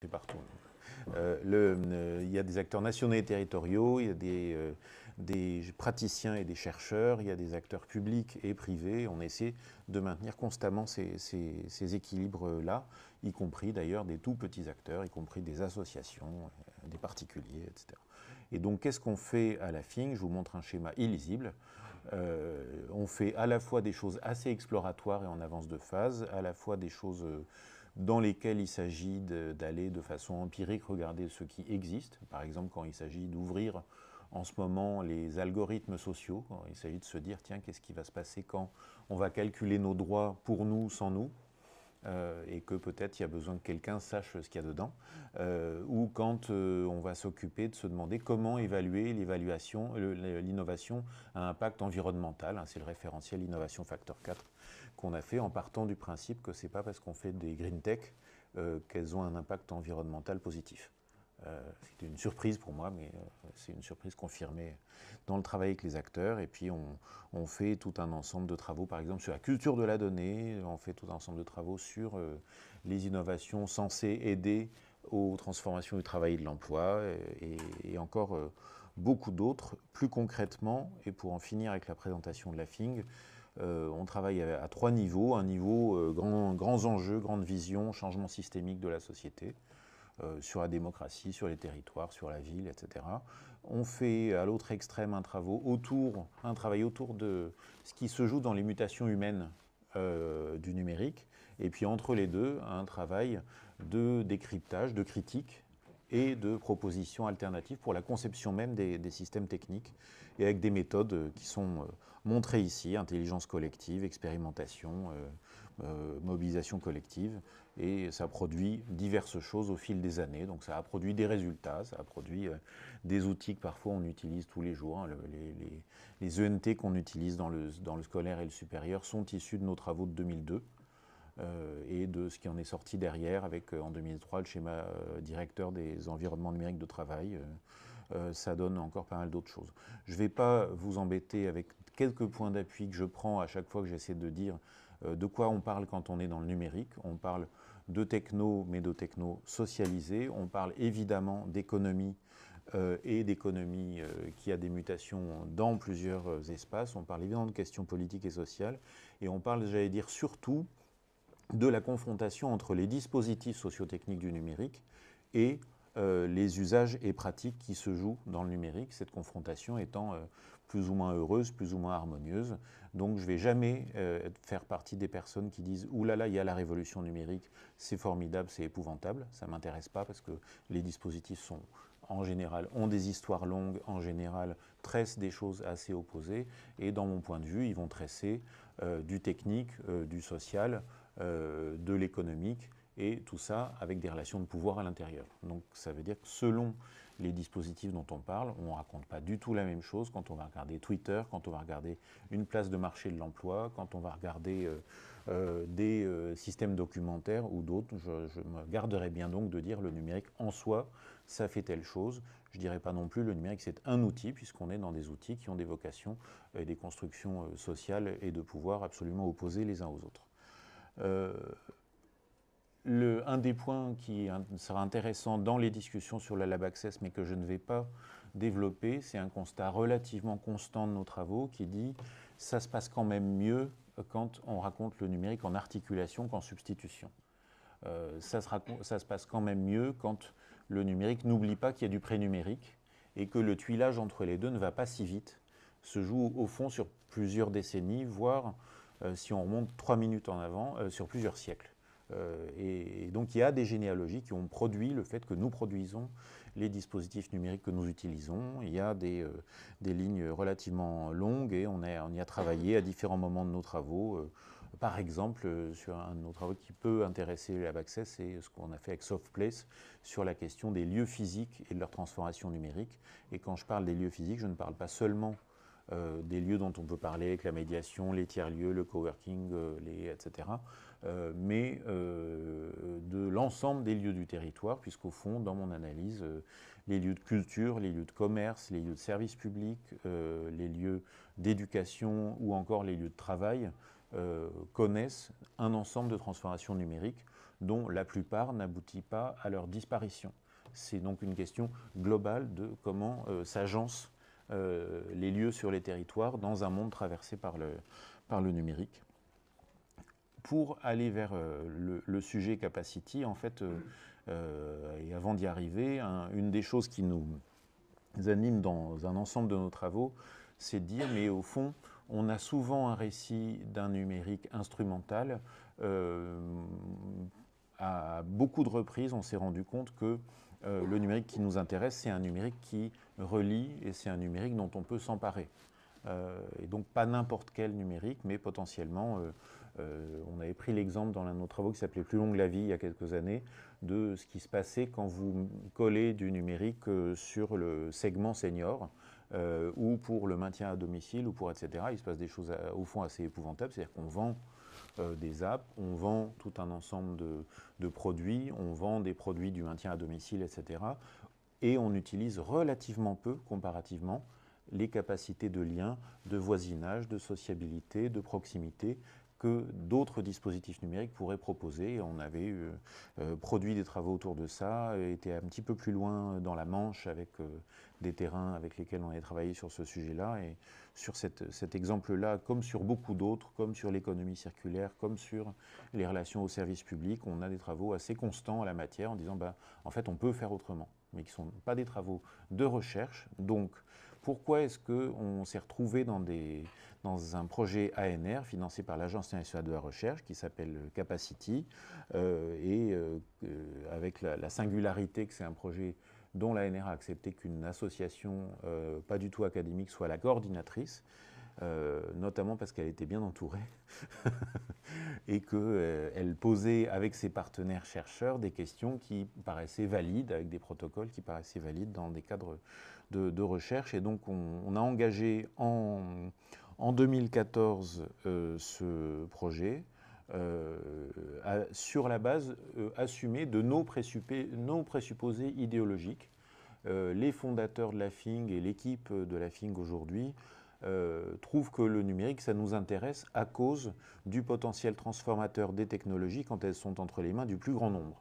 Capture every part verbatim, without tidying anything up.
C'est partout. Euh, le, euh, il y a des acteurs nationaux et territoriaux, il y a des, euh, des praticiens et des chercheurs, il y a des acteurs publics et privés. On essaie de maintenir constamment ces, ces, ces équilibres-là, y compris d'ailleurs des tout petits acteurs, y compris des associations, euh, des particuliers, et cetera. Et donc, qu'est-ce qu'on fait à la F I N G? Je vous montre un schéma illisible. Euh, on fait à la fois des choses assez exploratoires et en avance de phase, à la fois des choses euh, dans lesquelles il s'agit d'aller de, de façon empirique regarder ce qui existe. Par exemple, quand il s'agit d'ouvrir en ce moment les algorithmes sociaux, il s'agit de se dire, tiens, qu'est-ce qui va se passer quand on va calculer nos droits pour nous, sans nous, euh, et que peut-être il y a besoin que quelqu'un sache ce qu'il y a dedans, euh, ou quand euh, on va s'occuper de se demander comment évaluer l'évaluation, l'innovation à impact environnemental, hein, c'est le référentiel innovation facteur quatre qu'on a fait en partant du principe que c'est pas parce qu'on fait des green tech euh, qu'elles ont un impact environnemental positif. Euh, C'était une surprise pour moi, mais euh, c'est une surprise confirmée dans le travail avec les acteurs. Et puis on, on fait tout un ensemble de travaux, par exemple sur la culture de la donnée, on fait tout un ensemble de travaux sur euh, les innovations censées aider aux transformations du travail et de l'emploi, et, et encore euh, beaucoup d'autres. Plus concrètement, et pour en finir avec la présentation de la F I N G, euh, on travaille à, à trois niveaux. Un niveau euh, grand, grands enjeux, grande vision, changement systémique de la société. Euh, sur la démocratie, sur les territoires, sur la ville, et cetera. On fait à l'autre extrême un, travail autour, un travail autour de ce qui se joue dans les mutations humaines euh, du numérique, et puis entre les deux, un travail de décryptage, de critique et de propositions alternatives pour la conception même des, des systèmes techniques, et avec des méthodes qui sont montrées ici, intelligence collective, expérimentation, euh, euh, mobilisation collective, et ça produit diverses choses au fil des années. Donc ça a produit des résultats, ça a produit euh, des outils que parfois on utilise tous les jours. Hein. Le, les, les, les E N T qu'on utilise dans le, dans le scolaire et le supérieur sont issus de nos travaux de deux mille deux. Euh, et de ce qui en est sorti derrière avec euh, en deux mille trois le schéma euh, directeur des environnements numériques de travail. Euh, euh, ça donne encore pas mal d'autres choses. Je ne vais pas vous embêter avec quelques points d'appui que je prends à chaque fois que j'essaie de dire euh, de quoi on parle quand on est dans le numérique. On parle de techno, mais de techno socialisée. On parle évidemment d'économie euh, et d'économie euh, qui a des mutations dans plusieurs euh, espaces. On parle évidemment de questions politiques et sociales. Et on parle, j'allais dire, surtout de la confrontation entre les dispositifs sociotechniques du numérique et euh, les usages et pratiques qui se jouent dans le numérique, cette confrontation étant euh, plus ou moins heureuse, plus ou moins harmonieuse. Donc je ne vais jamais euh, faire partie des personnes qui disent « Ouh là là, il y a la révolution numérique, c'est formidable, c'est épouvantable ». Ça ne m'intéresse pas parce que les dispositifs sont, en général, ont des histoires longues, en général, tressent des choses assez opposées. Et dans mon point de vue, ils vont tresser euh, du technique, euh, du social, euh, de l'économique, et tout ça avec des relations de pouvoir à l'intérieur. Donc ça veut dire que selon les dispositifs dont on parle, on ne raconte pas du tout la même chose quand on va regarder Twitter, quand on va regarder une place de marché de l'emploi, quand on va regarder euh, euh, des euh, systèmes documentaires ou d'autres. Je, je me garderai bien donc de dire le numérique en soi, ça fait telle chose. Je ne dirais pas non plus le numérique c'est un outil, puisqu'on est dans des outils qui ont des vocations et des constructions euh, sociales et de pouvoir absolument opposées les uns aux autres. Euh, le, un des points qui sera intéressant dans les discussions sur la Lab Access, mais que je ne vais pas développer, c'est un constat relativement constant de nos travaux qui dit « ça se passe quand même mieux quand on raconte le numérique en articulation qu'en substitution euh, ça, se ça se passe quand même mieux quand le numérique n'oublie pas qu'il y a du pré-numérique et que le tuilage entre les deux ne va pas si vite, se joue au fond sur plusieurs décennies, voire, euh, si on remonte trois minutes en avant, euh, sur plusieurs siècles. Euh, et, et donc il y a des généalogies qui ont produit le fait que nous produisons les dispositifs numériques que nous utilisons. Il y a des, euh, des lignes relativement longues et on, a, on y a travaillé à différents moments de nos travaux. Euh, par exemple, euh, sur un de nos travaux qui peut intéresser Lab Access, c'est ce qu'on a fait avec Softplace sur la question des lieux physiques et de leur transformation numérique. Et quand je parle des lieux physiques, je ne parle pas seulement Euh, des lieux dont on peut parler avec la médiation, les tiers-lieux, le coworking, euh, les, et cetera, euh, mais euh, de l'ensemble des lieux du territoire, puisqu'au fond, dans mon analyse, euh, les lieux de culture, les lieux de commerce, les lieux de services publics, euh, les lieux d'éducation ou encore les lieux de travail euh, connaissent un ensemble de transformations numériques dont la plupart n'aboutit pas à leur disparition. C'est donc une question globale de comment euh, s'agencent euh, les lieux sur les territoires dans un monde traversé par le, par le numérique. Pour aller vers euh, le, le sujet capacity, en fait, euh, euh, et avant d'y arriver, un, une des choses qui nous anime dans un ensemble de nos travaux, c'est de dire, mais au fond, on a souvent un récit d'un numérique instrumental. Euh, à beaucoup de reprises, on s'est rendu compte que euh, le numérique qui nous intéresse, c'est un numérique qui relie et c'est un numérique dont on peut s'emparer. Euh, et donc pas n'importe quel numérique, mais potentiellement, euh, euh, on avait pris l'exemple dans l'un de nos travaux qui s'appelait Plus longue la vie il y a quelques années, de ce qui se passait quand vous collez du numérique euh, sur le segment senior, euh, ou pour le maintien à domicile, ou pour et cetera. Il se passe des choses à, au fond assez épouvantables, c'est-à-dire qu'on vend euh, des apps, on vend tout un ensemble de, de produits, on vend des produits du maintien à domicile, et cetera. Et on utilise relativement peu, comparativement, les capacités de lien, de voisinage, de sociabilité, de proximité que d'autres dispositifs numériques pourraient proposer. On avait euh, euh, produit des travaux autour de ça, été un petit peu plus loin dans la Manche avec euh, des terrains avec lesquels on avait travaillé sur ce sujet-là. Et sur cette, cet exemple-là, comme sur beaucoup d'autres, comme sur l'économie circulaire, comme sur les relations au service public, on a des travaux assez constants à la matière en disant, bah, en fait, on peut faire autrement, mais qui ne sont pas des travaux de recherche. Donc, pourquoi est-ce qu'on s'est retrouvé dans, des, dans un projet A N R financé par l'Agence nationale de la recherche qui s'appelle Capacity, euh, et euh, avec la, la singularité que c'est un projet dont l'A N R a accepté qu'une association euh, pas du tout académique soit la coordinatrice, euh, notamment parce qu'elle était bien entourée et qu'elle euh, posait avec ses partenaires chercheurs des questions qui paraissaient valides, avec des protocoles qui paraissaient valides dans des cadres de, de recherche. Et donc on, on a engagé en, en deux mille quatorze euh, ce projet euh, à, sur la base euh, assumée de nos, nos présupposés idéologiques. Euh, les fondateurs de la F I N G et l'équipe de la F I N G aujourd'hui Euh, trouve que le numérique, ça nous intéresse à cause du potentiel transformateur des technologies quand elles sont entre les mains du plus grand nombre.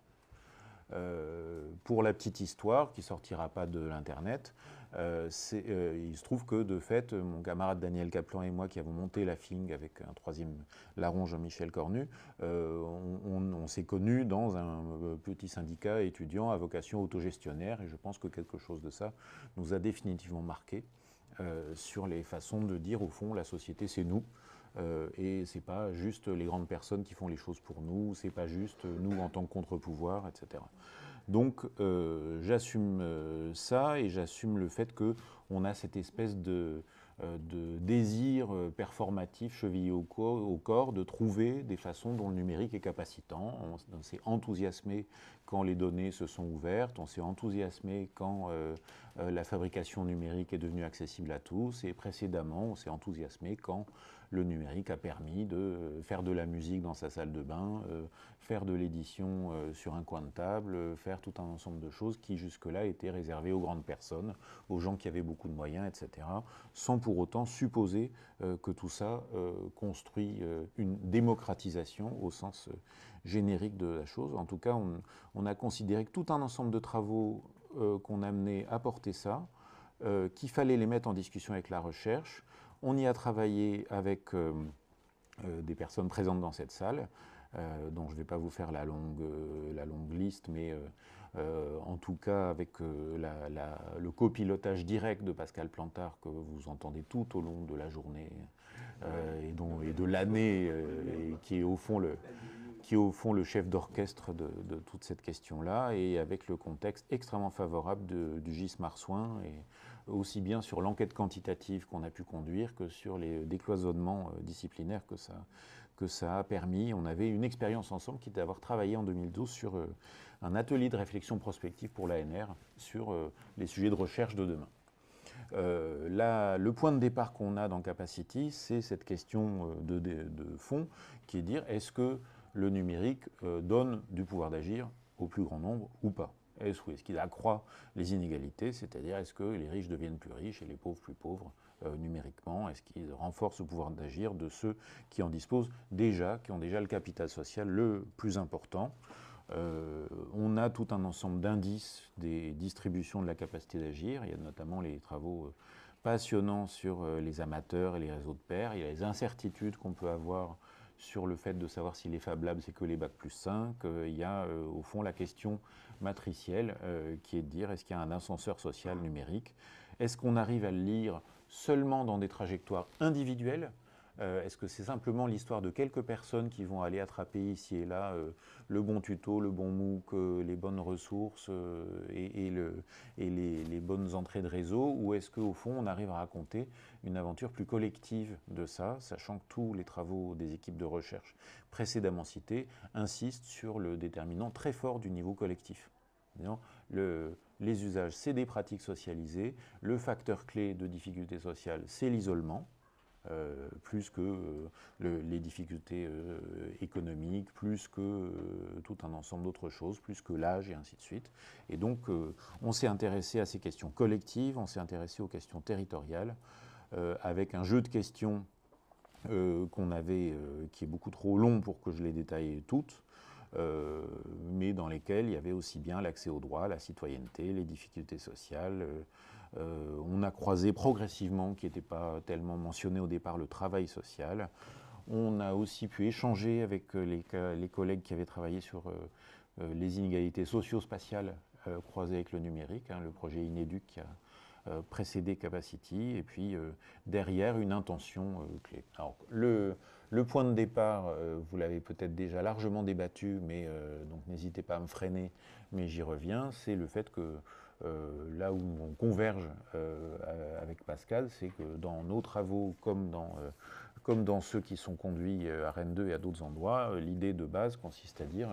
Euh, pour la petite histoire, qui ne sortira pas de l'Internet, euh, euh, il se trouve que, de fait, mon camarade Daniel Kaplan et moi, qui avons monté la F I N G avec un troisième larron, Jean-Michel Cornu, euh, on, on, on s'est connus dans un petit syndicat étudiant à vocation autogestionnaire, et je pense que quelque chose de ça nous a définitivement marqué. Euh, sur les façons de dire, au fond, la société, c'est nous. Euh, et c'est pas juste les grandes personnes qui font les choses pour nous, c'est pas juste nous en tant que contre-pouvoir, et cetera. Donc, euh, j'assume euh, ça et j'assume le fait qu'on a cette espèce de, euh, de désir performatif chevillé au, co au corps de trouver des façons dont le numérique est capacitant. On, on s'est enthousiasmé quand les données se sont ouvertes, on s'est enthousiasmé quand euh, euh, la fabrication numérique est devenue accessible à tous, et précédemment, on s'est enthousiasmé quand le numérique a permis de faire de la musique dans sa salle de bain, euh, faire de l'édition euh, sur un coin de table, euh, faire tout un ensemble de choses qui jusque-là étaient réservées aux grandes personnes, aux gens qui avaient beaucoup de moyens, et cetera, sans pour autant supposer euh, que tout ça euh, construit euh, une démocratisation au sens euh, générique de la chose. En tout cas, on, on a considéré que tout un ensemble de travaux euh, qu'on a menés apportaient ça, euh, qu'il fallait les mettre en discussion avec la recherche. On y a travaillé avec euh, euh, des personnes présentes dans cette salle, euh, dont je ne vais pas vous faire la longue, euh, la longue liste, mais euh, euh, en tout cas avec euh, la, la, le copilotage direct de Pascal Plantard que vous entendez tout au long de la journée euh, et, dont, et de l'année, euh, et qui est au fond le, qui est au fond le chef d'orchestre de, de toute cette question-là, et avec le contexte extrêmement favorable de, du G I S Marsouin, et aussi bien sur l'enquête quantitative qu'on a pu conduire que sur les décloisonnements disciplinaires que ça, que ça a permis. On avait une expérience ensemble qui était d'avoir travaillé en deux mille douze sur euh, un atelier de réflexion prospective pour l'A N R sur euh, les sujets de recherche de demain. Euh, là, le point de départ qu'on a dans Capacity, c'est cette question de, de, de fond qui est de dire est-ce que le numérique euh, donne du pouvoir d'agir au plus grand nombre ou pas? Est-ce est qu'il accroît les inégalités, c'est-à-dire est-ce que les riches deviennent plus riches et les pauvres plus pauvres euh, numériquement? Est-ce qu'il renforce le pouvoir d'agir de ceux qui en disposent déjà, qui ont déjà le capital social le plus important? Euh, on a tout un ensemble d'indices des distributions de la capacité d'agir. Il y a notamment les travaux euh, passionnants sur euh, les amateurs et les réseaux de pairs. Il y a les incertitudes qu'on peut avoir sur le fait de savoir si les Fab Labs c'est que les bac plus cinq. Euh, il y a euh, au fond la question matricielle euh, qui est de dire est-ce qu'il y a un ascenseur social numérique? Est-ce qu'on arrive à le lire seulement dans des trajectoires individuelles? Euh, Est-ce que c'est simplement l'histoire de quelques personnes qui vont aller attraper ici et là euh, le bon tuto, le bon MOOC, euh, les bonnes ressources euh, et, et, le, et les, les bonnes entrées de réseau, ou est-ce qu'au fond on arrive à raconter une aventure plus collective de ça, sachant que tous les travaux des équipes de recherche précédemment citées insistent sur le déterminant très fort du niveau collectif. Le, les usages, c'est des pratiques socialisées, le facteur clé de difficulté sociale, c'est l'isolement. Euh, plus que euh, le, les difficultés euh, économiques, plus que euh, tout un ensemble d'autres choses, plus que l'âge et ainsi de suite. Et donc euh, on s'est intéressé à ces questions collectives, on s'est intéressé aux questions territoriales, euh, avec un jeu de questions euh, qu'on avait, euh, qui est beaucoup trop long pour que je les détaille toutes, euh, mais dans lesquelles il y avait aussi bien l'accès au droit, la citoyenneté, les difficultés sociales. Euh, euh, on a croisé progressivement, qui n'était pas tellement mentionné au départ, le travail social. On a aussi pu échanger avec les, les collègues qui avaient travaillé sur euh, euh, les inégalités socio-spatiales euh, croisées avec le numérique, hein, le projet Inéduc qui a euh, précédé Capacity, et puis euh, derrière une intention euh, clé. Alors, le, le point de départ, euh, vous l'avez peut-être déjà largement débattu, mais euh, donc n'hésitez pas à me freiner, mais j'y reviens, c'est le fait que euh, là où on converge euh, avec Pascal, c'est que dans nos travaux, comme dans, euh, comme dans ceux qui sont conduits à Rennes deux et à d'autres endroits, euh, l'idée de base consiste à dire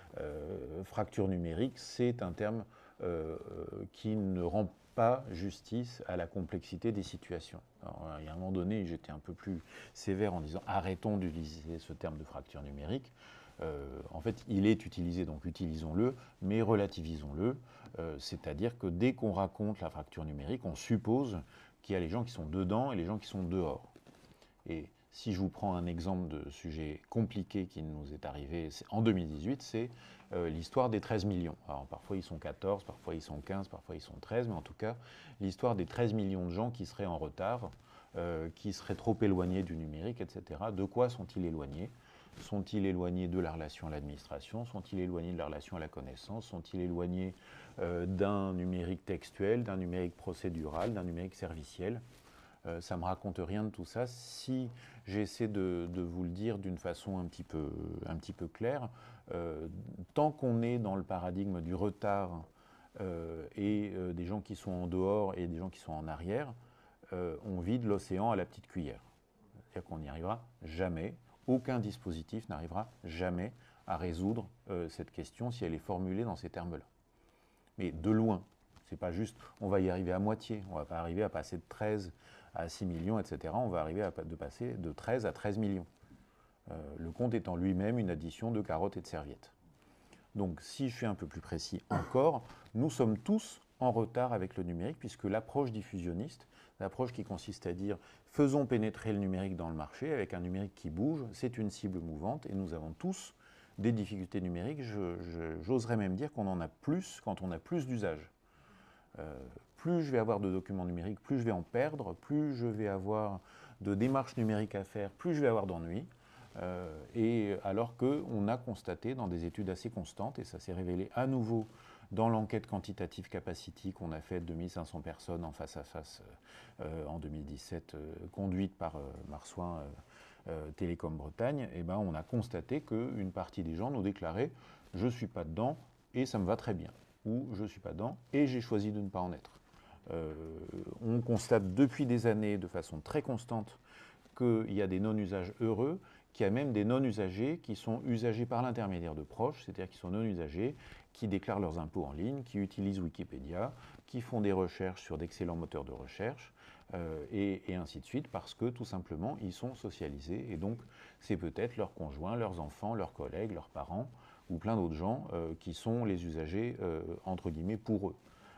euh, fracture numérique, c'est un terme euh, qui ne rend pas justice à la complexité des situations. Alors, il y a un moment donné, j'étais un peu plus sévère en disant arrêtons d'utiliser ce terme de fracture numérique. Euh, en fait, il est utilisé, donc utilisons-le, mais relativisons-le. Euh, c'est-à-dire que dès qu'on raconte la fracture numérique, on suppose qu'il y a les gens qui sont dedans et les gens qui sont dehors. Et si je vous prends un exemple de sujet compliqué qui nous est arrivé en deux mille dix-huit, c'est euh, l'histoire des treize millions. Alors parfois ils sont quatorze, parfois ils sont quinze, parfois ils sont treize, mais en tout cas, l'histoire des treize millions de gens qui seraient en retard, euh, qui seraient trop éloignés du numérique, et cetera. De quoi sont-ils éloignés ? Sont-ils éloignés de la relation à l'administration? Sont-ils éloignés de la relation à la connaissance? Sont-ils éloignés euh, d'un numérique textuel, d'un numérique procédural, d'un numérique serviciel? Euh, ça ne me raconte rien de tout ça. Si j'essaie de, de vous le dire d'une façon un petit peu, un petit peu claire, euh, tant qu'on est dans le paradigme du retard euh, et euh, des gens qui sont en dehors et des gens qui sont en arrière, euh, on vide l'océan à la petite cuillère. C'est-à-dire qu'on n'y arrivera jamais. Aucun dispositif n'arrivera jamais à résoudre euh, cette question si elle est formulée dans ces termes-là. Mais de loin. C'est pas juste, on va y arriver à moitié. On ne va pas arriver à passer de treize à six millions, et cetera. On va arriver à de passer de treize à treize millions. Euh, le compte étant lui-même une addition de carottes et de serviettes. Donc, si je suis un peu plus précis encore, nous sommes tous en retard avec le numérique, puisque l'approche diffusionniste, l'approche qui consiste à dire faisons pénétrer le numérique dans le marché avec un numérique qui bouge, c'est une cible mouvante, et nous avons tous des difficultés numériques. Je, je, j'oserais même dire qu'on en a plus quand on a plus d'usages. Euh, plus je vais avoir de documents numériques, plus je vais en perdre, plus je vais avoir de démarches numériques à faire, plus je vais avoir d'ennuis. Euh, et alors qu'on a constaté dans des études assez constantes, et ça s'est révélé à nouveau dans l'enquête quantitative Capacity qu'on a faite de mille cinq cents personnes en face à face euh, en deux mille dix-sept, euh, conduite par euh, Marsouin euh, euh, Télécom Bretagne, et ben on a constaté qu'une partie des gens nous déclaraient « je ne suis pas dedans et ça me va très bien » ou « je ne suis pas dedans et j'ai choisi de ne pas en être ». Euh, on constate depuis des années de façon très constante qu'il y a des non-usages heureux, qu'il y a même des non-usagers qui sont usagers par l'intermédiaire de proches, c'est-à-dire qui sont non-usagers, qui déclarent leurs impôts en ligne, qui utilisent Wikipédia, qui font des recherches sur d'excellents moteurs de recherche, euh, et, et ainsi de suite, parce que tout simplement, ils sont socialisés, et donc c'est peut-être leurs conjoints, leurs enfants, leurs collègues, leurs parents, ou plein d'autres gens euh, qui sont les usagers, euh, entre guillemets, pour eux.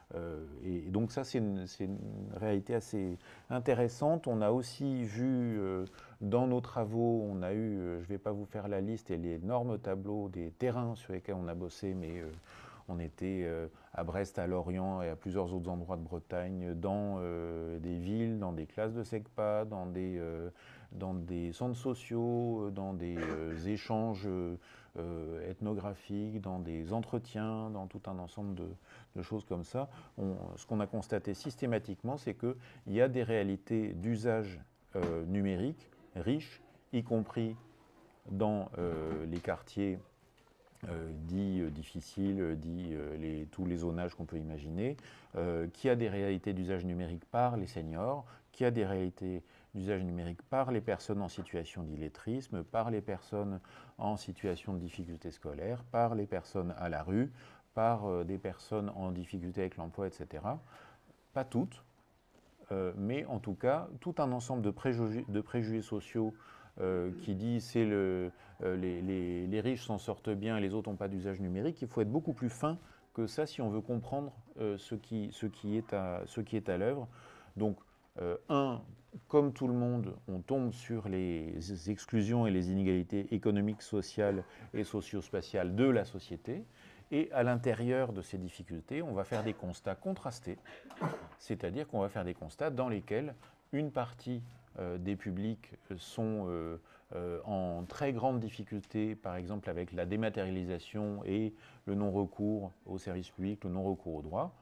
Euh, et, et donc ça, c'est une, c'est une réalité assez intéressante. On a aussi vu euh, dans nos travaux, on a eu, euh, je ne vais pas vous faire la liste et l'énorme tableau des terrains sur lesquels on a bossé, mais euh, on était euh, à Brest, à Lorient et à plusieurs autres endroits de Bretagne, dans euh, des villes, dans des classes de SECPA, dans des, euh, dans des centres sociaux, dans des euh, échanges euh, ethnographiques, dans des entretiens, dans tout un ensemble de, de choses comme ça. On, ce qu'on a constaté systématiquement, c'est qu'il y a des réalités d'usage euh, numérique riches, y compris dans euh, les quartiers Euh, dits euh, difficiles, dits euh, les, tous les zonages qu'on peut imaginer, euh, qui a des réalités d'usage numérique par les seniors, qui a des réalités d'usage numérique par les personnes en situation d'illettrisme, par les personnes en situation de difficulté scolaire, par les personnes à la rue, par euh, des personnes en difficulté avec l'emploi, et cetera. Pas toutes, euh, mais en tout cas, tout un ensemble de préjugés, de préjugés sociaux Euh, qui dit c'est le, euh, les, les, les riches s'en sortent bien et les autres n'ont pas d'usage numérique. Il faut être beaucoup plus fin que ça si on veut comprendre euh, ce, qui, ce, qui est à, ce qui est à l'œuvre. Donc, euh, un, comme tout le monde, on tombe sur les exclusions et les inégalités économiques, sociales et socio-spatiales de la société. Et à l'intérieur de ces difficultés, on va faire des constats contrastés, c'est-à-dire qu'on va faire des constats dans lesquels une partie euh, des publics sont euh, euh, en très grande difficulté, par exemple avec la dématérialisation et le non-recours aux services publics, le non-recours aux droits.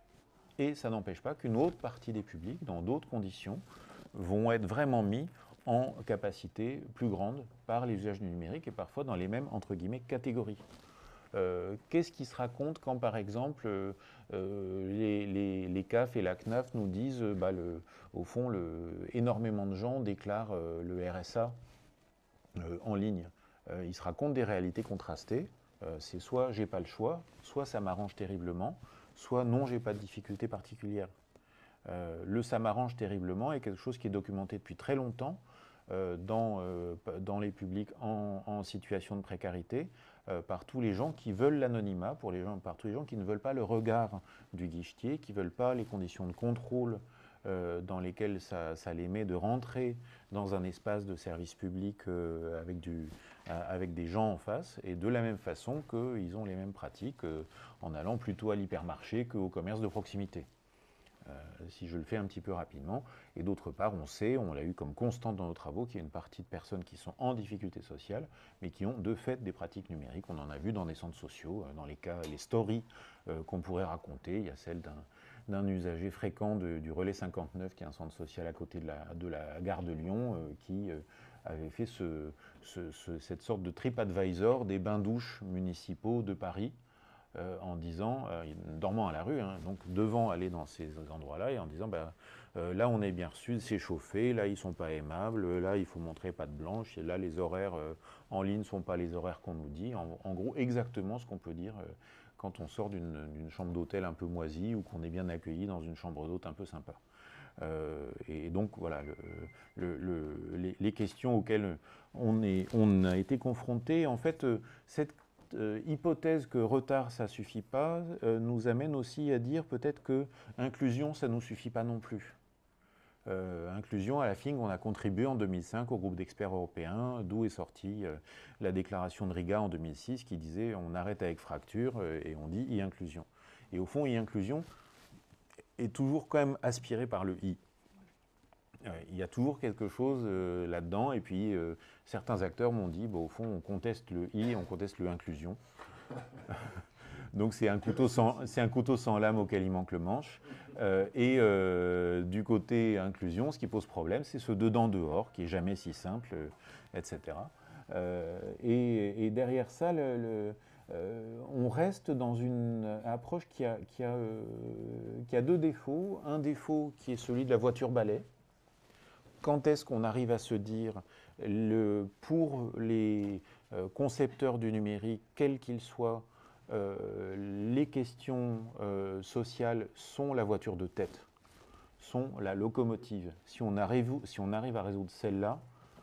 Et ça n'empêche pas qu'une autre partie des publics, dans d'autres conditions, vont être vraiment mis en capacité plus grande par les usages du numérique et parfois dans les mêmes, entre guillemets, catégories. Euh, Qu'est-ce qui se raconte quand, par exemple, euh, les, les, les C A F et la C N A F nous disent, bah, le, au fond, le, énormément de gens déclarent euh, le R S A euh, en ligne. Euh, ils se racontent des réalités contrastées. Euh, c'est soit j'ai pas le choix, soit ça m'arrange terriblement, soit non, j'ai pas de difficulté particulière. Euh, le ça m'arrange terriblement est quelque chose qui est documenté depuis très longtemps euh, dans, euh, dans les publics en, en situation de précarité, euh, par tous les gens qui veulent l'anonymat, pour les gens, par tous les gens qui ne veulent pas le regard du guichetier, qui ne veulent pas les conditions de contrôle euh, dans lesquelles ça, ça les met de rentrer dans un espace de service public euh, avec, du, euh, avec des gens en face, et de la même façon qu'ils ont les mêmes pratiques euh, en allant plutôt à l'hypermarché qu'au commerce de proximité. Euh, si je le fais un petit peu rapidement. Et d'autre part, on sait, on l'a eu comme constante dans nos travaux, qu'il y a une partie de personnes qui sont en difficulté sociale, mais qui ont de fait des pratiques numériques. On en a vu dans des centres sociaux, dans les cas, les stories euh, qu'on pourrait raconter. Il y a celle d'un d'un usager fréquent de, du Relais cinquante-neuf, qui est un centre social à côté de la, de la gare de Lyon, euh, qui euh, avait fait ce, ce, ce, cette sorte de TripAdvisor des bains-douches municipaux de Paris, Euh, en disant, euh, dormant à la rue, hein, donc devant aller dans ces endroits-là et en disant, bah, euh, là on est bien reçu, c'est chauffé, là ils sont pas aimables, là il faut montrer patte blanche, et là les horaires euh, en ligne ne sont pas les horaires qu'on nous dit. En, en gros, exactement ce qu'on peut dire euh, quand on sort d'une chambre d'hôtel un peu moisie ou qu'on est bien accueilli dans une chambre d'hôte un peu sympa. Euh, et donc voilà, le, le, le, les, les questions auxquelles on, est, on a été confronté, en fait, euh, cette Euh, hypothèse que retard ça suffit pas euh, nous amène aussi à dire peut-être que inclusion ça nous suffit pas non plus. Euh, inclusion, à la F I N G, on a contribué en deux mille cinq au groupe d'experts européens, d'où est sortie euh, la déclaration de Riga en deux mille six qui disait on arrête avec fracture euh, et on dit e-inclusion. Et au fond, e-inclusion est toujours quand même aspiré par le i. Il y a toujours quelque chose euh, là-dedans, et puis euh, certains acteurs m'ont dit, bon, au fond, on conteste le i, on conteste le inclusion. Donc c'est un, un couteau sans lame auquel il manque le manche. Euh, et euh, du côté inclusion, ce qui pose problème, c'est ce dedans-dehors, qui est jamais si simple, euh, et cetera. Euh, et, et derrière ça, le, le, euh, on reste dans une approche qui a, qui, a, euh, qui a deux défauts. Un défaut qui est celui de la voiture-balai. Quand est-ce qu'on arrive à se dire, le, pour les euh, concepteurs du numérique, quels qu'ils soient, euh, les questions euh, sociales sont la voiture de tête, sont la locomotive. Si on arrive, si on arrive à résoudre celle-là,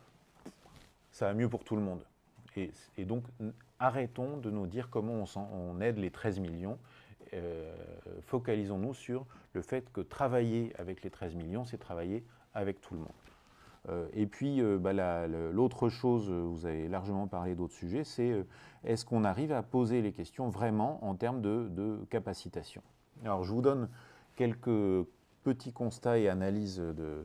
ça va mieux pour tout le monde. Et, et donc, arrêtons de nous dire comment on, on aide les treize millions. Euh, focalisons-nous sur le fait que travailler avec les treize millions, c'est travailler avec tout le monde. Euh, et puis, euh, bah, l'autre chose, vous avez largement parlé d'autres sujets, c'est euh, est-ce qu'on arrive à poser les questions vraiment en termes de, de capacitation. Alors, je vous donne quelques petits constats et analyses de,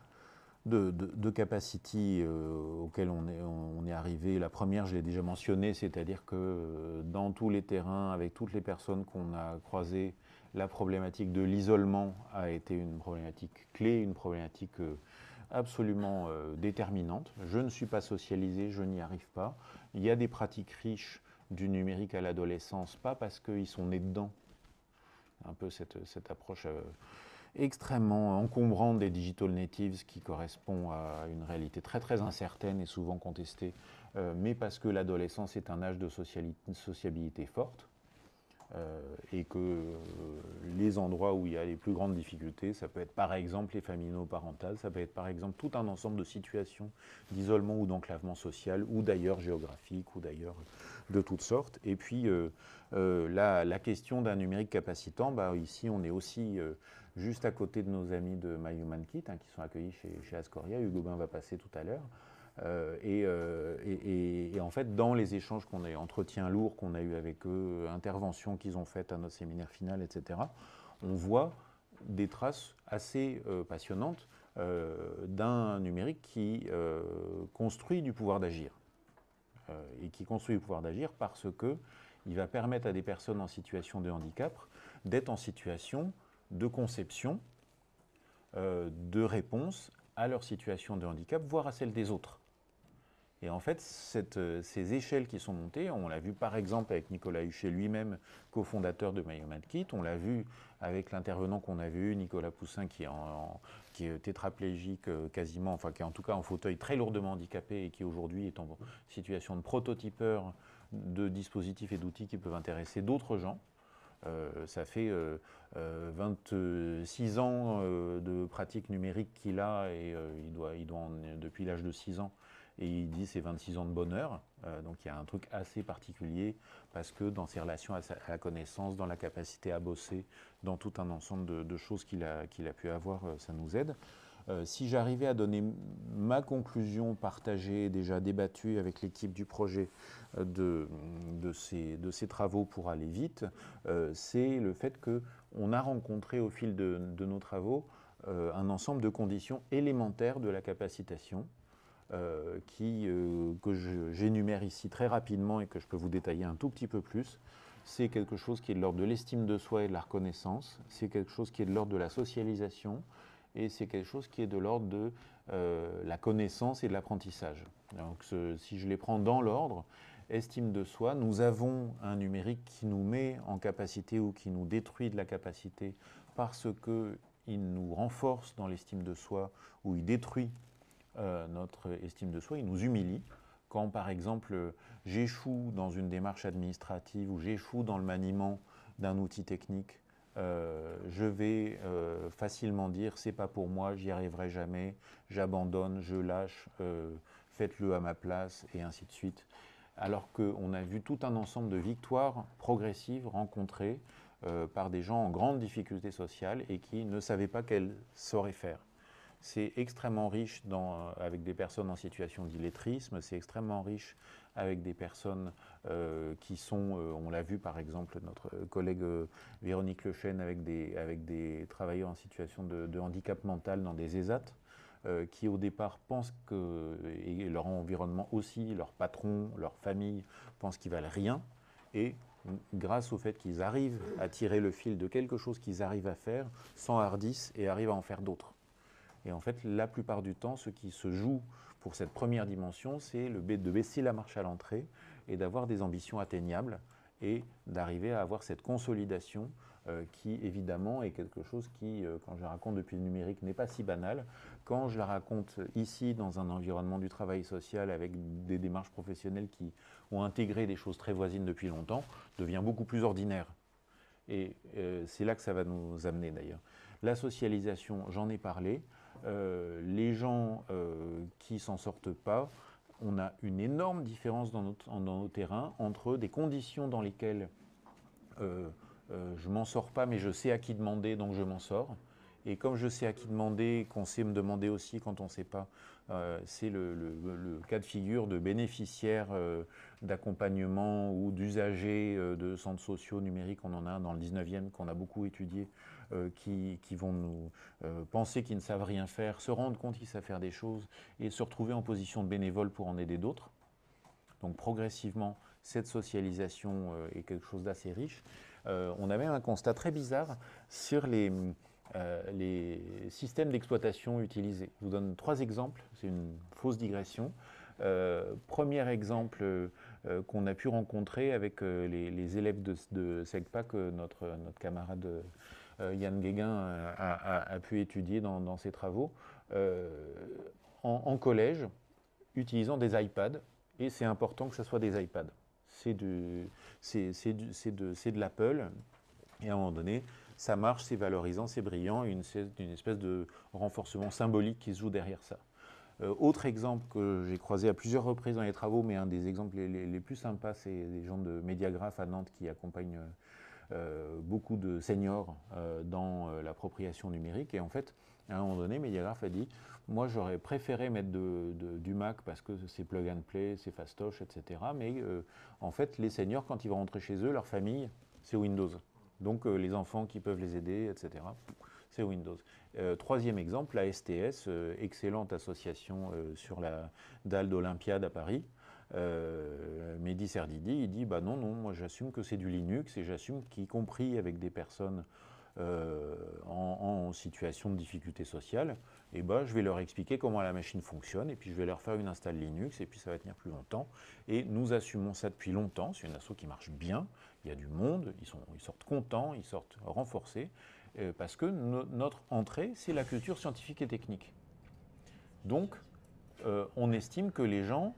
de, de, de capacity euh, auxquelles on est, on est arrivé. La première, je l'ai déjà mentionné, c'est-à-dire que euh, dans tous les terrains, avec toutes les personnes qu'on a croisées, la problématique de l'isolement a été une problématique clé, une problématique euh, absolument euh, déterminante. Je ne suis pas socialisé, je n'y arrive pas. Il y a des pratiques riches du numérique à l'adolescence, pas parce qu'ils sont nés dedans, un peu cette, cette approche euh, extrêmement encombrante des digital natives qui correspond à une réalité très très incertaine et souvent contestée, euh, mais parce que l'adolescence est un âge de sociabilité forte. Euh, et que euh, les endroits où il y a les plus grandes difficultés, ça peut être par exemple les familles monoparentales, ça peut être par exemple tout un ensemble de situations d'isolement ou d'enclavement social, ou d'ailleurs géographique, ou d'ailleurs de toutes sortes. Et puis euh, euh, la, la question d'un numérique capacitant, bah, ici on est aussi euh, juste à côté de nos amis de My Human Kit, hein, qui sont accueillis chez, chez Ascoria, Hugo Bain va passer tout à l'heure. Euh, et, euh, et, et, et en fait, dans les échanges qu'on a eu, entretiens lourds qu'on a eu avec eux, interventions qu'ils ont faites à notre séminaire final, et cetera, on voit des traces assez euh, passionnantes euh, d'un numérique qui euh, construit du pouvoir d'agir. Euh, et qui construit du pouvoir d'agir parce qu'il va permettre à des personnes en situation de handicap d'être en situation de conception, euh, de réponse à leur situation de handicap, voire à celle des autres. Et en fait, cette, ces échelles qui sont montées, on l'a vu par exemple avec Nicolas Huchet lui-même, cofondateur de My Human Kit, on l'a vu avec l'intervenant qu'on a vu, Nicolas Poussin, qui est, en, en, qui est tétraplégique quasiment, enfin qui est en tout cas en fauteuil très lourdement handicapé et qui aujourd'hui est en situation de prototypeur de dispositifs et d'outils qui peuvent intéresser d'autres gens. Euh, ça fait euh, euh, vingt-six ans euh, de pratique numérique qu'il a et euh, il doit, il doit en, depuis l'âge de six ans. Et il dit c'est vingt-six ans de bonheur, euh, donc il y a un truc assez particulier parce que dans ses relations à, sa, à la connaissance, dans la capacité à bosser, dans tout un ensemble de, de choses qu'il a, qu'il a pu avoir, euh, ça nous aide. Euh, si j'arrivais à donner ma conclusion partagée, déjà débattue avec l'équipe du projet euh, de, de, ces, de ces travaux pour aller vite, euh, c'est le fait qu'on a rencontré au fil de, de nos travaux euh, un ensemble de conditions élémentaires de la capacitation. Euh, qui, euh, que j'énumère ici très rapidement et que je peux vous détailler un tout petit peu plus. C'est quelque chose qui est de l'ordre de l'estime de soi et de la reconnaissance, c'est quelque chose qui est de l'ordre de la socialisation, et c'est quelque chose qui est de l'ordre de euh, la connaissance et de l'apprentissage. Donc ce, si je les prends dans l'ordre, estime de soi, nous avons un numérique qui nous met en capacité ou qui nous détruit de la capacité parce qu'il nous renforce dans l'estime de soi ou il détruit Euh, notre estime de soi, il nous humilie. Quand, par exemple, j'échoue dans une démarche administrative ou j'échoue dans le maniement d'un outil technique, euh, je vais euh, facilement dire « c'est pas pour moi, j'y arriverai jamais, j'abandonne, je lâche, euh, faites-le à ma place » et ainsi de suite. Alors qu'on a vu tout un ensemble de victoires progressives rencontrées euh, par des gens en grande difficulté sociale et qui ne savaient pas qu'elles sauraient faire. C'est extrêmement riche dans, avec des personnes en situation d'illettrisme, c'est extrêmement riche avec des personnes euh, qui sont, euh, on l'a vu par exemple, notre collègue euh, Véronique Lechêne avec des, avec des travailleurs en situation de, de handicap mental dans des ESAT, euh, qui au départ pensent que, et leur environnement aussi, leur patron, leur famille, pensent qu'ils valent rien, et grâce au fait qu'ils arrivent à tirer le fil de quelque chose qu'ils arrivent à faire, s'enhardissent et arrivent à en faire d'autres. Et en fait, la plupart du temps, ce qui se joue pour cette première dimension, c'est le de baisser la marche à l'entrée et d'avoir des ambitions atteignables et d'arriver à avoir cette consolidation euh, qui, évidemment, est quelque chose qui, euh, quand je la raconte depuis le numérique, n'est pas si banal. Quand je la raconte ici, dans un environnement du travail social, avec des démarches professionnelles qui ont intégré des choses très voisines depuis longtemps, devient beaucoup plus ordinaire. Et euh, c'est là que ça va nous amener, d'ailleurs. La socialisation, j'en ai parlé. Euh, les gens euh, qui s'en sortent pas, on a une énorme différence dans, notre, dans nos terrains entre des conditions dans lesquelles euh, euh, je m'en sors pas, mais je sais à qui demander, donc je m'en sors. Et comme je sais à qui demander, qu'on sait me demander aussi quand on ne sait pas, euh, c'est le, le, le cas de figure de bénéficiaires euh, d'accompagnement ou d'usagers euh, de centres sociaux numériques. On en a un dans le dix-neuvième qu'on a beaucoup étudié, euh, qui, qui vont nous euh, penser qu'ils ne savent rien faire, se rendre compte qu'ils savent faire des choses et se retrouver en position de bénévole pour en aider d'autres. Donc progressivement, cette socialisation euh, est quelque chose d'assez riche. Euh, on a même un constat très bizarre sur les... Euh, les systèmes d'exploitation utilisés. Je vous donne trois exemples, c'est une fausse digression. Euh, premier exemple euh, qu'on a pu rencontrer avec euh, les, les élèves de, de SEGPA que notre, notre camarade euh, Yann Guéguin a, a, a pu étudier dans, dans ses travaux, euh, en, en collège, utilisant des iPads, et c'est important que ce soit des iPads. C'est de, de, de l'Apple, et à un moment donné, ça marche, c'est valorisant, c'est brillant, une, une espèce de renforcement symbolique qui se joue derrière ça. Euh, autre exemple que j'ai croisé à plusieurs reprises dans les travaux, mais un des exemples les, les, les plus sympas, c'est des gens de Médiagraphe à Nantes qui accompagnent euh, beaucoup de seniors euh, dans euh, l'appropriation numérique. Et en fait, à un moment donné, Médiagraphe a dit « Moi, j'aurais préféré mettre de, de, du Mac parce que c'est plug and play, c'est fastoche, et cetera. Mais euh, en fait, les seniors, quand ils vont rentrer chez eux, leur famille, c'est Windows. Donc euh, les enfants qui peuvent les aider, et cetera. C'est Windows. Euh, troisième exemple, la S T S, euh, excellente association euh, sur la dalle d'Olympiade à Paris. Euh, Mehdi Serdidi, il dit bah non, non, moi j'assume que c'est du Linux et j'assume qu'y compris avec des personnes euh, en, en situation de difficulté sociale, et bah, je vais leur expliquer comment la machine fonctionne et puis je vais leur faire une install Linux et puis ça va tenir plus longtemps. Et nous assumons ça depuis longtemps, c'est une asso qui marche bien, il y a du monde, ils, sont, ils sortent contents, ils sortent renforcés, euh, parce que no, notre entrée, c'est la culture scientifique et technique. Donc, euh, on estime que les gens...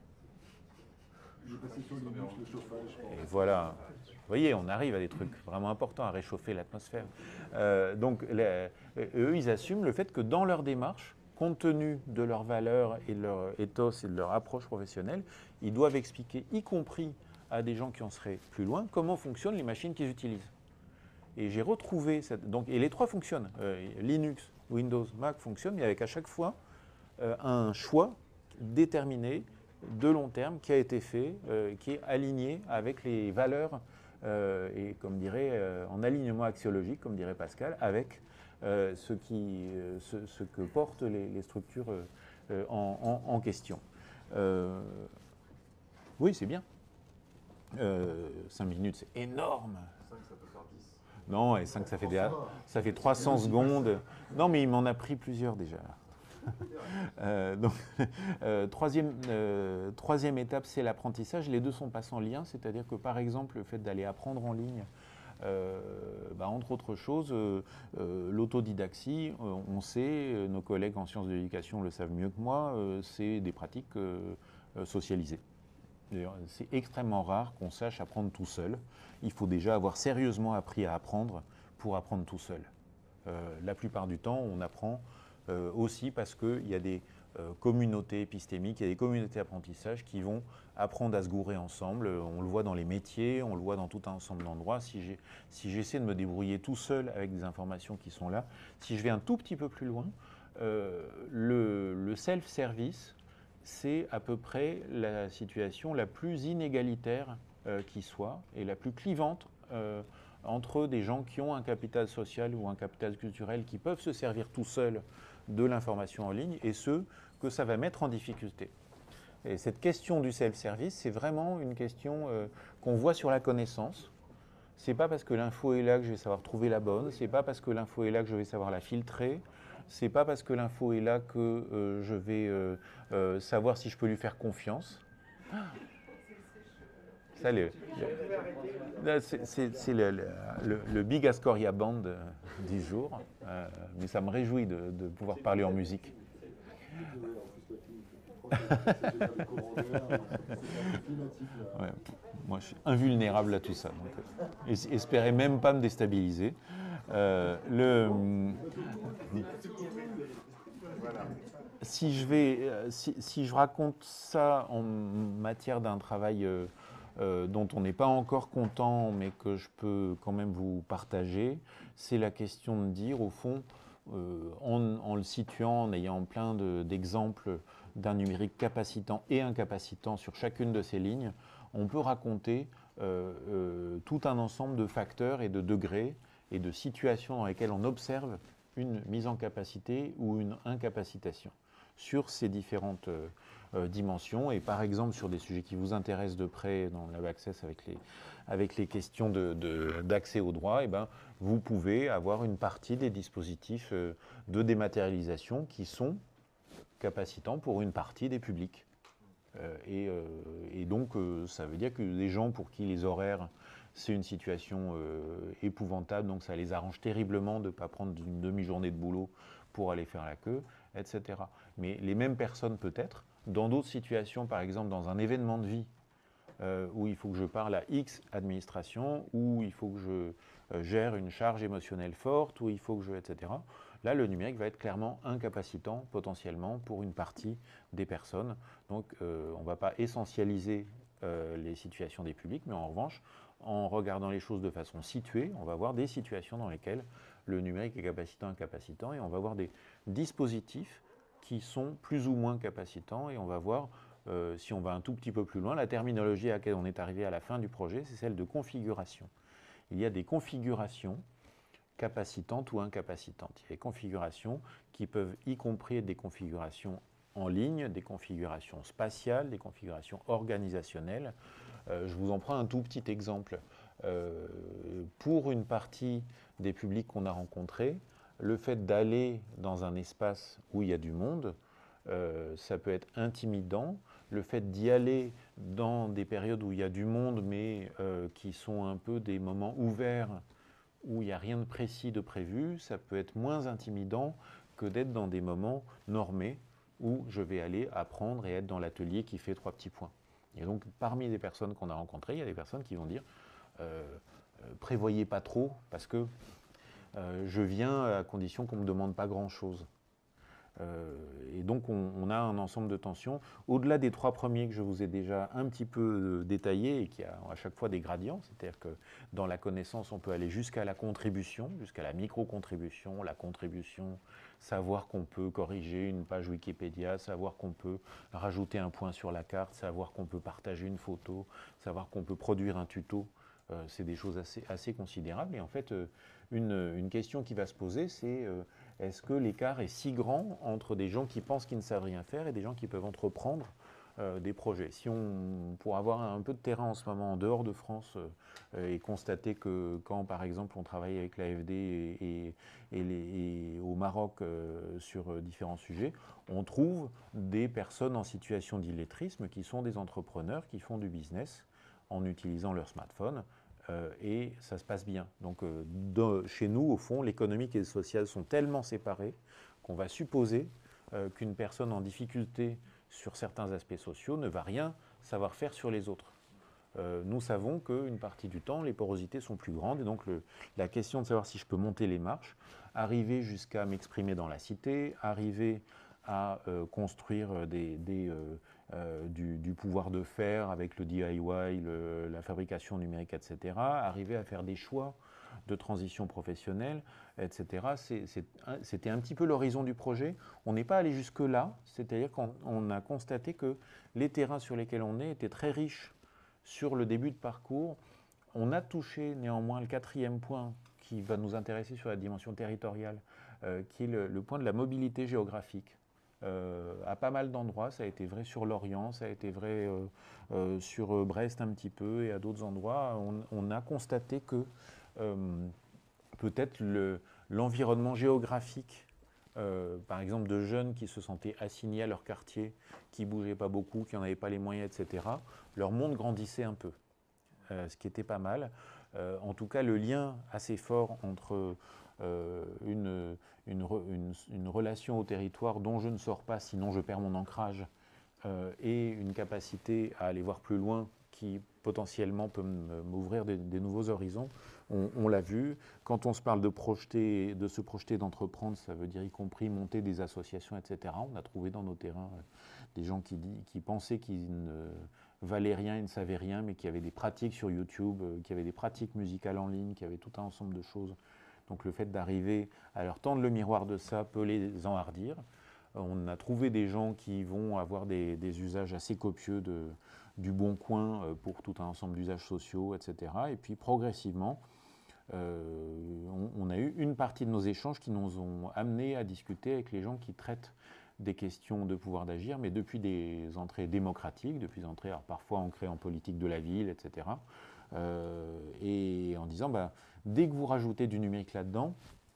Et voilà, vous voyez, on arrive à des trucs vraiment importants, à réchauffer l'atmosphère. Euh, donc, les, eux, ils assument le fait que dans leur démarche, compte tenu de leurs valeurs et de leur ethos et de leur approche professionnelle, ils doivent expliquer, y compris à des gens qui en seraient plus loin, comment fonctionnent les machines qu'ils utilisent. Et j'ai retrouvé, cette, donc, et les trois fonctionnent, euh, Linux, Windows, Mac fonctionnent, mais avec à chaque fois euh, un choix déterminé, de long terme, qui a été fait, euh, qui est aligné avec les valeurs, euh, et comme dirait, euh, en alignement axiologique, comme dirait Pascal, avec euh, ce, qui, euh, ce, ce que portent les, les structures euh, en, en, en question. Euh, oui, c'est bien. Euh, cinq minutes, c'est énorme. cinq, ça peut faire dix. Non, et cinq, ça fait, des, ça fait trois cents secondes. Non, mais il m'en a pris plusieurs déjà. euh, donc, euh, troisième, euh, troisième étape, c'est l'apprentissage. Les deux sont pas sans lien, c'est-à-dire que par exemple, le fait d'aller apprendre en ligne, euh, bah, entre autres choses, euh, euh, l'autodidaxie, euh, on sait, euh, nos collègues en sciences de l'éducation le savent mieux que moi, euh, c'est des pratiques euh, socialisées. C'est extrêmement rare qu'on sache apprendre tout seul. Il faut déjà avoir sérieusement appris à apprendre pour apprendre tout seul. Euh, la plupart du temps, on apprend euh, aussi parce qu'il y a des euh, communautés épistémiques, il y a des communautés d'apprentissage qui vont apprendre à se gourer ensemble. On le voit dans les métiers, on le voit dans tout un ensemble d'endroits. Si j'ai, si j'essaie de me débrouiller tout seul avec des informations qui sont là, si je vais un tout petit peu plus loin, euh, le, le self-service, c'est à peu près la situation la plus inégalitaire euh, qui soit et la plus clivante euh, entre des gens qui ont un capital social ou un capital culturel qui peuvent se servir tout seuls de l'information en ligne et ceux que ça va mettre en difficulté. Et cette question du self-service, c'est vraiment une question euh, qu'on voit sur la connaissance. C'est pas parce que l'info est là que je vais savoir trouver la bonne, c'est pas parce que l'info est là que je vais savoir la filtrer, c'est pas parce que l'info est là que euh, je vais euh, euh, savoir si je peux lui faire confiance. Ça, le, le, c'est le, le, le, le Big Ascoria Band du jour, euh, mais ça me réjouit de, de pouvoir parler en musique. Ouais, moi, je suis invulnérable à tout ça. Donc, euh, espérez même pas me déstabiliser. Euh, le, si je vais, si, si je raconte ça en matière d'un travail euh, euh, dont on n'est pas encore content, mais que je peux quand même vous partager, c'est la question de dire, au fond, euh, en, en le situant, en ayant plein d'exemples d'un numérique capacitant et incapacitant sur chacune de ces lignes, on peut raconter euh, euh, tout un ensemble de facteurs et de degrés et de situations dans lesquelles on observe une mise en capacité ou une incapacitation sur ces différentes euh, euh, dimensions. Et par exemple, sur des sujets qui vous intéressent de près dans Lab Access avec les, avec les questions d'accès au droit, et ben, vous pouvez avoir une partie des dispositifs euh, de dématérialisation qui sont capacitants pour une partie des publics. Euh, et, euh, et donc, euh, ça veut dire que les gens pour qui les horaires, c'est une situation euh, épouvantable, donc ça les arrange terriblement de ne pas prendre une demi-journée de boulot pour aller faire la queue, et cetera. Mais les mêmes personnes peut-être, dans d'autres situations, par exemple dans un événement de vie, euh, où il faut que je parle à X administration, où il faut que je euh, gère une charge émotionnelle forte, où il faut que je, et cetera. Là, le numérique va être clairement incapacitant potentiellement pour une partie des personnes. Donc, euh, on ne va pas essentialiser euh, les situations des publics, mais en revanche, en regardant les choses de façon située, on va voir des situations dans lesquelles le numérique est capacitant, incapacitant, et on va voir des dispositifs qui sont plus ou moins capacitants, et on va voir, euh, si on va un tout petit peu plus loin, la terminologie à laquelle on est arrivé à la fin du projet, c'est celle de configuration. Il y a des configurations capacitantes ou incapacitantes. Il y a des configurations qui peuvent y compris être des configurations en ligne, des configurations spatiales, des configurations organisationnelles. Euh, je vous en prends un tout petit exemple. Euh, pour une partie des publics qu'on a rencontrés, le fait d'aller dans un espace où il y a du monde, euh, ça peut être intimidant. Le fait d'y aller dans des périodes où il y a du monde, mais euh, qui sont un peu des moments ouverts, où il n'y a rien de précis de prévu, ça peut être moins intimidant que d'être dans des moments normés, où je vais aller apprendre et être dans l'atelier qui fait trois petits points. Et donc, parmi les personnes qu'on a rencontrées, il y a des personnes qui vont dire euh, euh, prévoyez pas trop, parce que euh, je viens à condition qu'on ne me demande pas grand-chose. Euh, et donc, on, on, a un ensemble de tensions. Au-delà des trois premiers que je vous ai déjà un petit peu euh, détaillés et qui ont à chaque fois des gradients, c'est-à-dire que dans la connaissance, on peut aller jusqu'à la contribution, jusqu'à la micro-contribution, la contribution, savoir qu'on peut corriger une page Wikipédia, savoir qu'on peut rajouter un point sur la carte, savoir qu'on peut partager une photo, savoir qu'on peut produire un tuto. Euh, c'est des choses assez, assez considérables. Et en fait, euh, une, une question qui va se poser, c'est euh, est-ce que l'écart est si grand entre des gens qui pensent qu'ils ne savent rien faire et des gens qui peuvent entreprendre euh, des projets? Si on, pour avoir un peu de terrain en ce moment en dehors de France euh, et constater que quand, par exemple, on travaille avec l'A F D et, et, et, les, et au Maroc euh, sur euh, différents sujets, on trouve des personnes en situation d'illettrisme qui sont des entrepreneurs qui font du business en utilisant leur smartphone. Euh, et ça se passe bien. Donc euh, de, chez nous, au fond, l'économique et le social sont tellement séparés qu'on va supposer euh, qu'une personne en difficulté sur certains aspects sociaux ne va rien savoir faire sur les autres. Euh, nous savons qu'une partie du temps, les porosités sont plus grandes, et donc le, la question de savoir si je peux monter les marches, arriver jusqu'à m'exprimer dans la cité, arriver à euh, construire des, des, euh, euh, du, du pouvoir de faire avec le D I Y, le, la fabrication numérique, et cetera, arriver à faire des choix de transition professionnelle, et cetera. C'était un petit peu l'horizon du projet. On n'est pas allé jusque-là, c'est-à-dire qu'on a constaté que les terrains sur lesquels on est étaient très riches sur le début de parcours. On a touché néanmoins le quatrième point qui va nous intéresser sur la dimension territoriale, euh, qui est le, le point de la mobilité géographique. Euh, à pas mal d'endroits, ça a été vrai sur Lorient, ça a été vrai euh, euh, sur Brest un petit peu et à d'autres endroits. On, on, a constaté que euh, peut-être l'environnement le, géographique, euh, par exemple de jeunes qui se sentaient assignés à leur quartier, qui ne bougeaient pas beaucoup, qui n'en avaient pas les moyens, et cetera, leur monde grandissait un peu, euh, ce qui était pas mal. Euh, en tout cas, le lien assez fort entre euh, une, une, une, une relation au territoire dont je ne sors pas, sinon je perds mon ancrage, euh, et une capacité à aller voir plus loin qui potentiellement peut m'ouvrir des, des nouveaux horizons. On, on l'a vu, quand on se parle de, projeter, de se projeter, d'entreprendre, ça veut dire y compris monter des associations, et cetera. On a trouvé dans nos terrains des gens qui, qui pensaient qu'ils ne valériens et ne savaient rien, mais qui avaient des pratiques sur YouTube, euh, qui avaient des pratiques musicales en ligne, qui avaient tout un ensemble de choses. Donc le fait d'arriver à leur tendre le miroir de ça peut les enhardir. Euh, on a trouvé des gens qui vont avoir des, des usages assez copieux de, du bon coin euh, pour tout un ensemble d'usages sociaux, et cetera. Et puis progressivement, euh, on, on a eu une partie de nos échanges qui nous ont amenés à discuter avec les gens qui traitent des questions de pouvoir d'agir, mais depuis des entrées démocratiques, depuis des entrées alors parfois ancrées en politique de la ville, et cetera. Euh, et en disant, bah, dès que vous rajoutez du numérique là-dedans,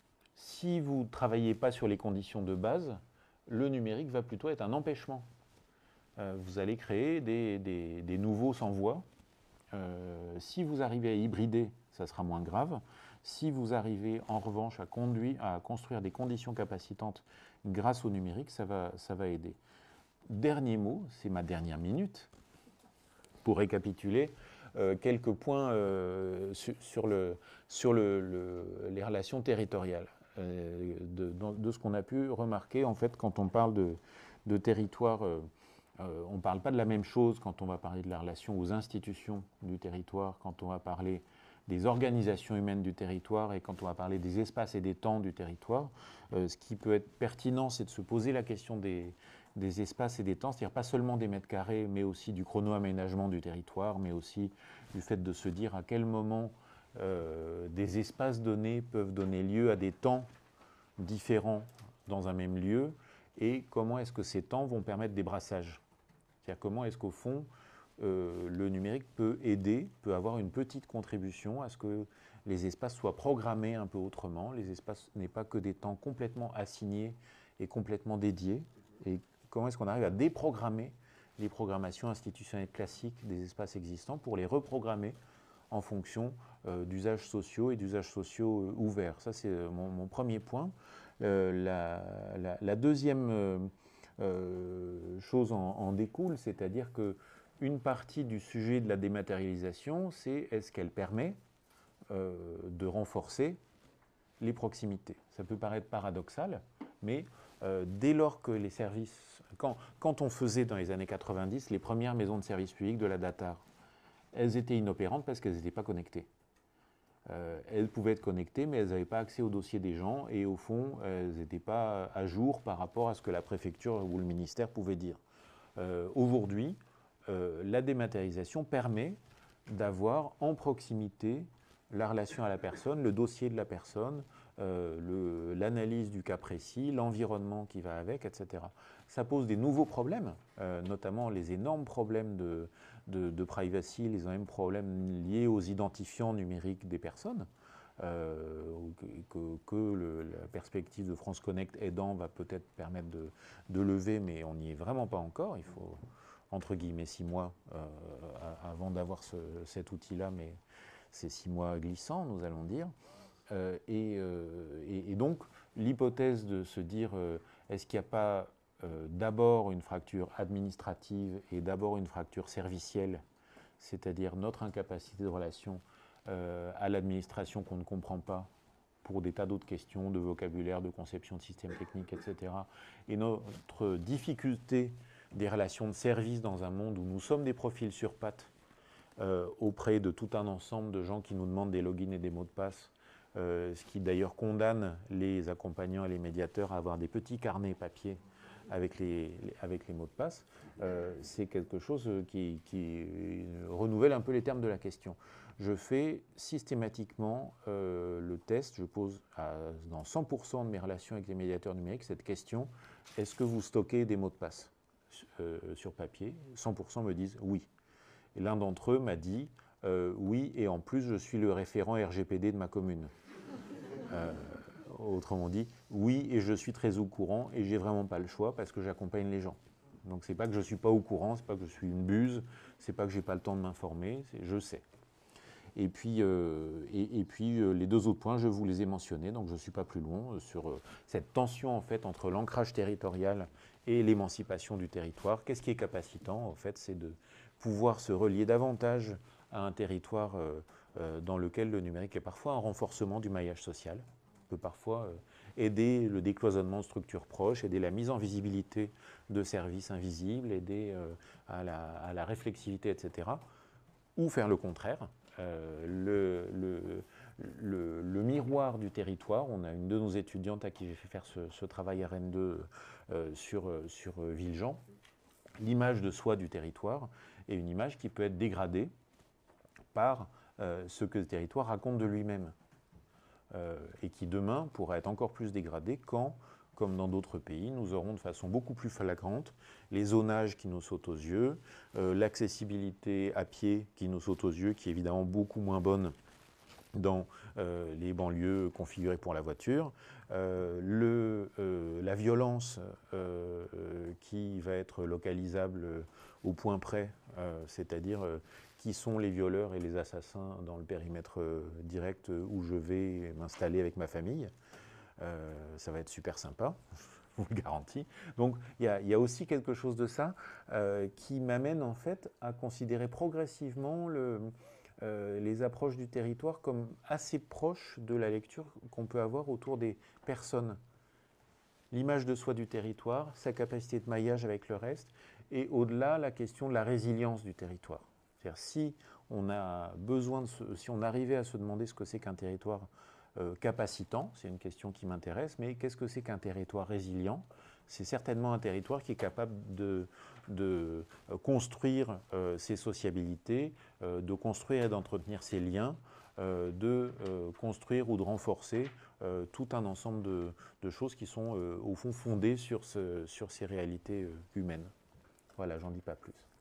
si vous ne travaillez pas sur les conditions de base, le numérique va plutôt être un empêchement. Euh, vous allez créer des, des, des nouveaux sans voix. Euh, si vous arrivez à hybrider, ça sera moins grave. Si vous arrivez en revanche à, conduire, à construire des conditions capacitantes grâce au numérique, ça va, ça va aider. Dernier mot, c'est ma dernière minute, pour récapituler. Euh, quelques points euh, sur, sur, le, sur le, le, les relations territoriales. Euh, de, de ce qu'on a pu remarquer, en fait, quand on parle de, de territoire, euh, euh, on ne parle pas de la même chose quand on va parler de la relation aux institutions du territoire, quand on va parler des organisations humaines du territoire et quand on va parler des espaces et des temps du territoire. Euh, ce qui peut être pertinent, c'est de se poser la question des, des espaces et des temps, c'est-à-dire pas seulement des mètres carrés, mais aussi du chrono-aménagement du territoire, mais aussi du fait de se dire à quel moment euh, des espaces donnés peuvent donner lieu à des temps différents dans un même lieu, et comment est-ce que ces temps vont permettre des brassages. C'est-à-dire comment est-ce qu'au fond, euh, le numérique peut aider, peut avoir une petite contribution à ce que les espaces soient programmés un peu autrement. Les espaces n'est pas que des temps complètement assignés et complètement dédiés. Et comment est-ce qu'on arrive à déprogrammer les programmations institutionnelles classiques des espaces existants pour les reprogrammer en fonction euh, d'usages sociaux et d'usages sociaux euh, ouverts. Ça, c'est euh, mon, mon premier point. Euh, la, la, la deuxième euh, euh, chose en, en découle, c'est-à-dire qu'une partie du sujet de la dématérialisation, c'est est-ce qu'elle permet euh, de renforcer les proximités. Ça peut paraître paradoxal, mais euh, dès lors que les services... Quand, quand on faisait dans les années quatre-vingt-dix les premières maisons de services publics de la DATAR, elles étaient inopérantes parce qu'elles n'étaient pas connectées. Euh, elles pouvaient être connectées, mais elles n'avaient pas accès au dossier des gens, et au fond, elles n'étaient pas à jour par rapport à ce que la préfecture ou le ministère pouvait dire. Euh, Aujourd'hui, euh, la dématérialisation permet d'avoir en proximité la relation à la personne, le dossier de la personne, euh, l'analyse du cas précis, l'environnement qui va avec, et cetera. Ça pose des nouveaux problèmes, euh, notamment les énormes problèmes de, de, de privacy, les énormes problèmes liés aux identifiants numériques des personnes, euh, que, que le, la perspective de France Connect aidant va peut-être permettre de, de lever, mais on n'y est vraiment pas encore. Il faut, entre guillemets, six mois euh, avant d'avoir ce, cet outil-là, mais c'est six mois glissants, nous allons dire. Euh, et, euh, et, et donc, l'hypothèse de se dire, euh, est-ce qu'il n'y a pas euh, d'abord une fracture administrative et d'abord une fracture servicielle, c'est-à-dire notre incapacité de relation euh, à l'administration qu'on ne comprend pas pour des tas d'autres questions de vocabulaire, de conception de systèmes techniques, et cetera. Et notre difficulté des relations de service dans un monde où nous sommes des profils sur pattes euh, auprès de tout un ensemble de gens qui nous demandent des logins et des mots de passe, euh, ce qui d'ailleurs condamne les accompagnants et les médiateurs à avoir des petits carnets papier avec les, les, avec les mots de passe, euh, c'est quelque chose qui, qui renouvelle un peu les termes de la question. Je fais systématiquement euh, le test, je pose à, dans cent pour cent de mes relations avec les médiateurs numériques cette question, est-ce que vous stockez des mots de passe euh, sur papier? cent pour cent me disent oui. Et l'un d'entre eux m'a dit euh, oui, et en plus je suis le référent R G P D de ma commune. Euh, autrement dit, oui, et je suis très au courant, et j'ai vraiment pas le choix parce que j'accompagne les gens. Donc c'est pas que je suis pas au courant, c'est pas que je suis une buse, c'est pas que j'ai pas le temps de m'informer, je sais. Et puis, euh, et, et puis euh, les deux autres points, je vous les ai mentionnés, donc je ne suis pas plus loin euh, sur euh, cette tension en fait entre l'ancrage territorial et l'émancipation du territoire. Qu'est-ce qui est capacitant en fait, c'est de pouvoir se relier davantage à un territoire euh, euh, dans lequel le numérique est parfois un renforcement du maillage social. peut parfois euh, aider le décloisonnement de structures proches, aider la mise en visibilité de services invisibles, aider euh, à, la, à la réflexivité, et cetera. Ou faire le contraire. Euh, le, le, le, le miroir du territoire, on a une de nos étudiantes à qui j'ai fait faire ce, ce travail R N deux euh, sur, sur Villejean. L'image de soi du territoire est une image qui peut être dégradée par euh, ce que le territoire raconte de lui-même. Euh, et qui demain pourra être encore plus dégradée quand, comme dans d'autres pays, nous aurons de façon beaucoup plus flagrante les zonages qui nous sautent aux yeux, euh, l'accessibilité à pied qui nous saute aux yeux, qui est évidemment beaucoup moins bonne dans euh, les banlieues configurées pour la voiture, euh, le, euh, la violence euh, euh, qui va être localisable au point près, euh, c'est-à-dire euh, qui sont les violeurs et les assassins dans le périmètre euh, direct où je vais m'installer avec ma famille. Euh, ça va être super sympa, je vous le garantis. Donc il y, y a aussi quelque chose de ça euh, qui m'amène en fait à considérer progressivement le, euh, les approches du territoire comme assez proches de la lecture qu'on peut avoir autour des personnes. L'image de soi du territoire, sa capacité de maillage avec le reste, et au-delà la question de la résilience du territoire. C'est-à-dire si on a besoin de se, si on arrivait à se demander ce que c'est qu'un territoire euh, capacitant, c'est une question qui m'intéresse, mais qu'est-ce que c'est qu'un territoire résilient? C'est certainement un territoire qui est capable de, de construire euh, ses sociabilités, euh, de construire et d'entretenir ses liens, euh, de euh, construire ou de renforcer euh, tout un ensemble de, de choses qui sont euh, au fond fondées sur, ce, sur ces réalités euh, humaines. Voilà, j'en dis pas plus.